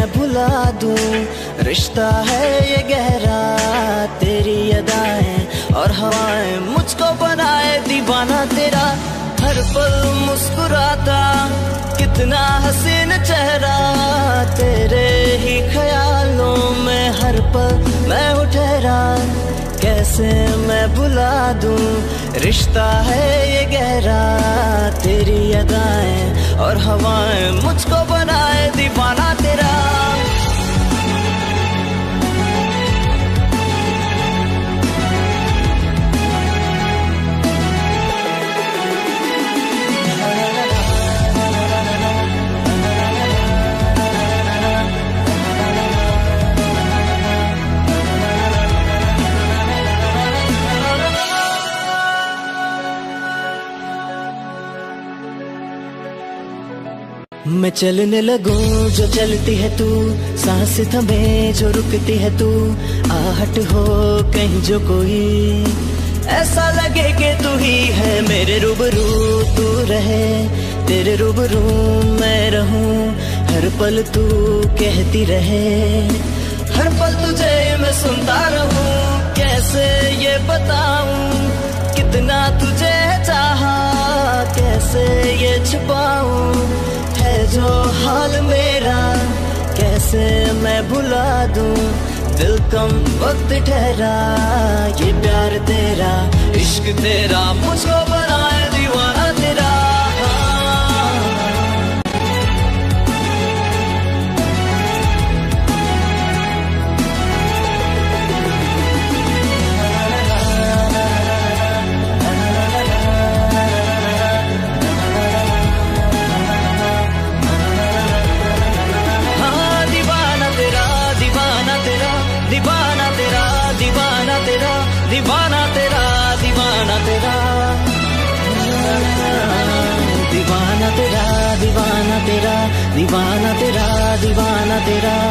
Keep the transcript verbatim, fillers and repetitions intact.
भुला दूं, रिश्ता है ये गहरा, तेरी अदाएं और हवाएं मुझको बनाए दीवाना तेरा। हर पल मुस्कुराता कितना हसीन चेहरा, तेरे ही ख्यालों में हर पल मैं हूँ ठहरा। कैसे मैं भुला दूं, रिश्ता है ये गहरा, तेरी अदाएं और हवाएं मुझको बनाए दीवाना तेरा। मैं चलने लगूं जो चलती है तू, सांस थमे जो रुकती है तू, आहट हो कहीं जो कोई, ऐसा लगे कि तू ही है मेरे रूबरू। तू रहे तेरे रूबरू मैं रहूं, हर पल तू कहती रहे, हर पल तुझे मैं सुनता रहूं। कैसे ये बताऊं कितना तुझे चाहा, कैसे ये छुपाऊं है जो हाल मेरा। कैसे मैं भुला दूं, दिल कम वक्त ठहरा, ये प्यार तेरा इश्क तेरा मुझको बनाए दीवाना तेरा। दीवाना तेरा दीवाना तेरा दीवाना तेरा दीवाना तेरा दीवाना तेरा दीवाना तेरा दीवाना तेरा दीवाना तेरा।